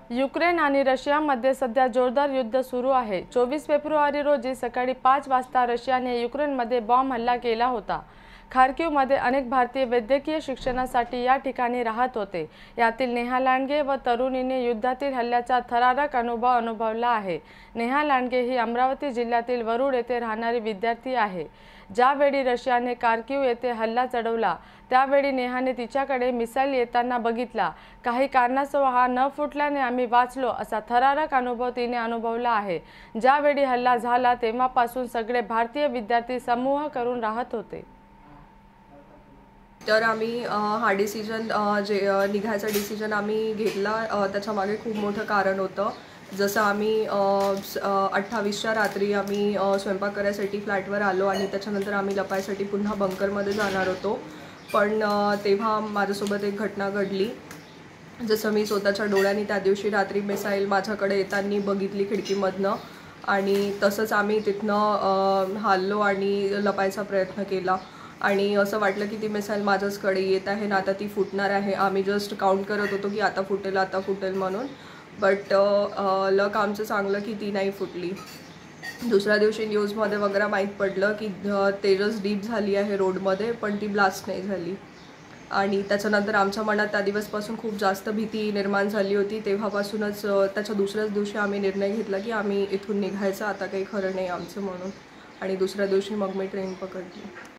Ukraine आणि रशियामध्ये सध्या जोरदार युद्ध सुरू आहे। 24 फेब्रुवारी रोजी सकाळी 5 वाजता रशियाने युक्रेनमध्ये बॉम्ब हल्ला केला होता। खार्किवमध्ये अनेक भारतीय वैद्यकीय शिक्षणासाठी या ठिकाणी राहत होते। यातील नेहा लांडगे व तरुणीने युद्धातील हल्ल्याचा थरारक अनुभवला आहे। नेहा लांडगे ही अमरावती जिल्ह्यातील वरुड येथे राहणारी विद्यार्थी आहे। ज्यावेळी रशियाने खार्किव येथे हल्ला चढवला त्यावेळी नेहाने तिच्याकडे मिसाईल येताना बघितला। काही कारणास्तव हा न फुटल्याने आम्ही वाचलो असा थरारक अनुभव तिने अनुभवला आहे। ज्यावेळी हल्ला झाला तेव्हापासून सगळे भारतीय विद्यार्थी समूह करून राहत होते। तर आम्ही हा डिसिजन निघायचा डिसिजन आम्ही घेतला, त्याच्यामागे खूप मोठं कारण होतं। जसं आम्ही 28च्या रात्री आम्ही स्वयंपाक करायसाठी फ्लॅटवर आलो आणि त्याच्यानंतर आम्ही लपायसाठी पुन्हा बंकरमध्ये जाणार होतो। पण तेव्हा माझ्यासोबत एक घटना घडली। जसं मी स्वतःच्या डोळ्यांनी त्या दिवशी रात्री मिसाईल माझ्याकडे येताना बघितली खिडकीमधनं आणि तसंच आम्ही तिथनं हललो आणि लपायचा प्रयत्न केला आणि असं वाटलं की ती मिसाईल माझ्याचकडे येत आहे ना, आता ती फुटणार आहे। आम्ही जस्ट काउंट करत होतो की आता फुटेल म्हणून, बट लक आमचं चांगलं की ती नाही फुटली। दुसऱ्या दिवशी न्यूजमध्ये वगैरे माहीत पडलं की तेजस डीप झाली आहे रोडमध्ये, पण ती ब्लास्ट नाही झाली। आणि त्याच्यानंतर आमच्या मनात त्या दिवसपासून खूप जास्त भीती निर्माण झाली होती। तेव्हापासूनच त्याच्या दुसऱ्याच दिवशी आम्ही निर्णय घेतला की आम्ही इथून निघायचं, आता काही खरं नाही आमचं म्हणून। आणि दुसऱ्या दिवशी मग मी ट्रेन पकडली।